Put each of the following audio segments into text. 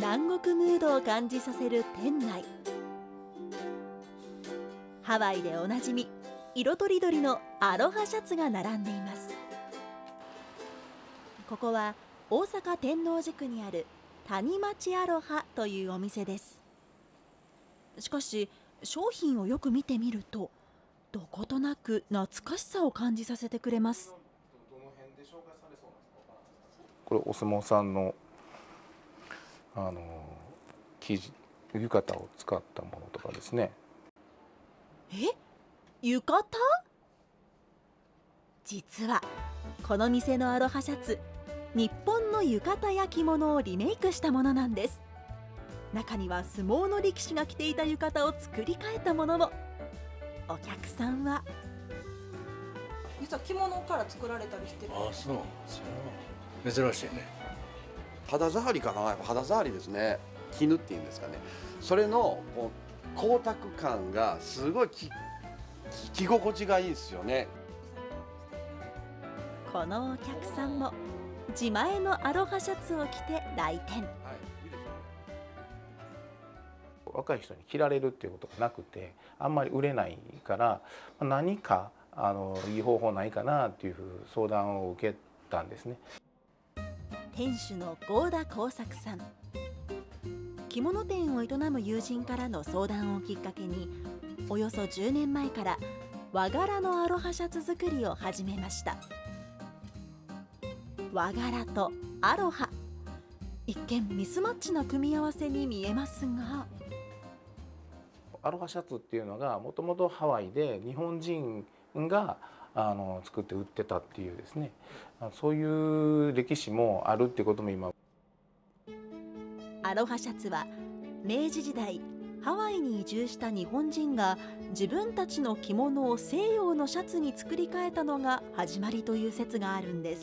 南国ムードを感じさせる店内。ハワイでおなじみ、色とりどりのアロハシャツが並んでいます。ここは大阪天王寺区にある谷町アロハというお店です。しかし商品をよく見てみると、どことなく懐かしさを感じさせてくれます。 これお相撲さんの生地、浴衣を使ったものとかですね。 浴衣？実はこの店のアロハシャツ、日本の浴衣や着物をリメイクしたものなんです。中には相撲の力士が着ていた浴衣を作り変えたものも。お客さんは実は着物から作られたりしてる。 ああ、そう珍しいね。 肌触りかな、やっぱ肌触りですね。絹っていうんですかね。それのこう光沢感がすごい着心地がいいですよね。 このお客さんも自前のアロハシャツを着て来店。 若い人に着られるっていうことがなくて、あんまり売れないから、何かいい方法ないかなっていう相談を受けたんですね。 店主の合田耕作さん。着物店を営む友人からの相談をきっかけに、およそ10年前から和柄のアロハシャツ作りを始めました。和柄とアロハ、一見ミスマッチな組み合わせに見えますが、 アロハシャツっていうのがもともとハワイで日本人が作って売ってたっていうですね、そういう歴史もあるっていうことも今。 アロハシャツは明治時代、ハワイに移住した日本人が自分たちの着物を西洋のシャツに作り変えたのが始まりという説があるんです。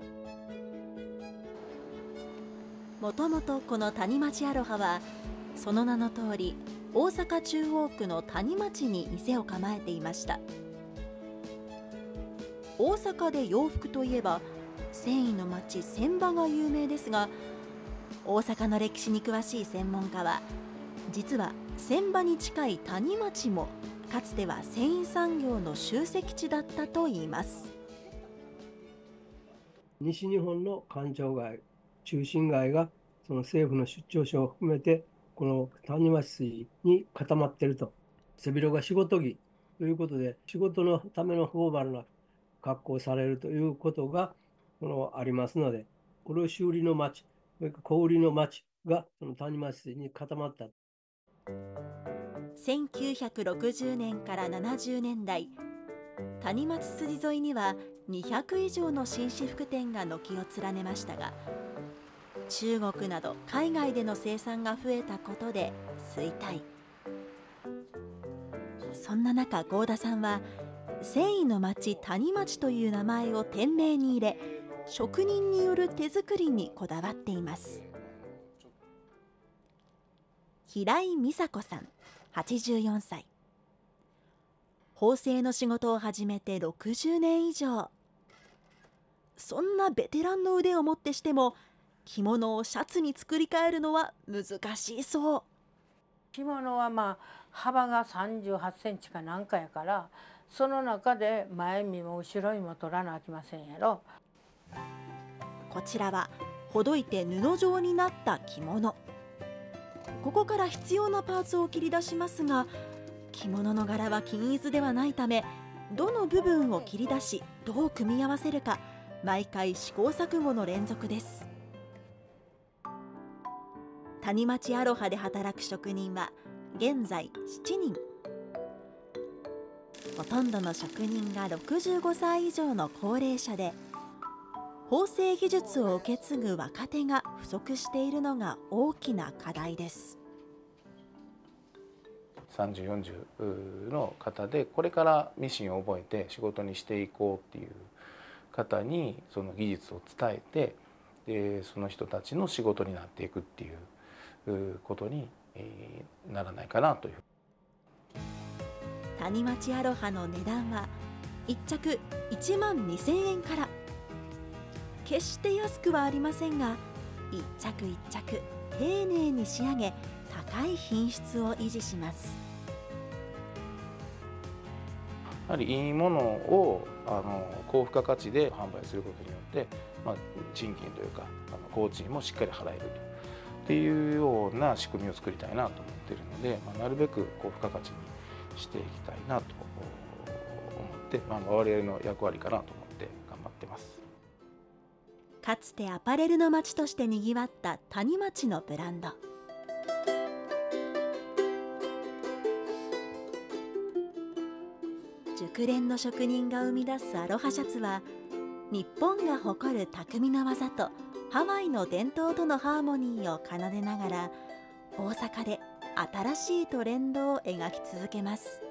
もともとこの谷町アロハはその名の通り、大阪中央区の谷町に店を構えていました。大阪で洋服といえば繊維の町船場が有名ですが、大阪の歴史に詳しい専門家は、実は船場に近い谷町もかつては繊維産業の集積地だったといいます。 西日本の官庁街、中心街がその政府の出張所を含めてこの谷町筋に固まっていると。背広が仕事着ということで、仕事のためのフォーマルな格好をされるということがありますので、卸売の町、小売の町がその谷町筋に固まった。 1960年から70年代、谷町筋沿いには200以上の紳士服店が軒を連ねましたが、中国など海外での生産が増えたことで衰退。そんな中、合田さんは繊維の町谷町という名前を店名に入れ、職人による手作りにこだわっています。平井美佐子さん、84歳。縫製の仕事を始めて60年以上。そんなベテランの腕をもってしても、着物をシャツに作り変えるのは難しいそう。 着物は幅が38センチかなんかやから、その中で前身も後ろ身も取らなあきませんやろ。 こちらはほどいて布状になった着物。ここから必要なパーツを切り出しますが、着物の柄は均一ではないため、どの部分を切り出しどう組み合わせるか、毎回試行錯誤の連続です。谷町アロハで働く職人は現在7人。ほとんどの職人が65歳以上の高齢者で、縫製技術を受け継ぐ若手が不足しているのが大きな課題です。 30、40の方でこれからミシンを覚えて仕事にしていこうっていう方にその技術を伝えて、でその人たちの仕事になっていくっていうことにならないかなという。 谷町アロハの値段は1着1万2000円から。決して安くはありませんが、一着一着丁寧に仕上げ、高い品質を維持します。 やはりいいものを高付加価値で販売することによって、賃金というか工賃もしっかり払えるというような仕組みを作りたいなと思っているので、なるべく高付加価値にしていきたいなと思って、我々の役割かなと思って頑張ってます。 かつてアパレルの街としてにぎわった谷町のブランド。熟練の職人が生み出すアロハシャツは、日本が誇る匠の技とハワイの伝統とのハーモニーを奏でながら、大阪で新しいトレンドを描き続けます。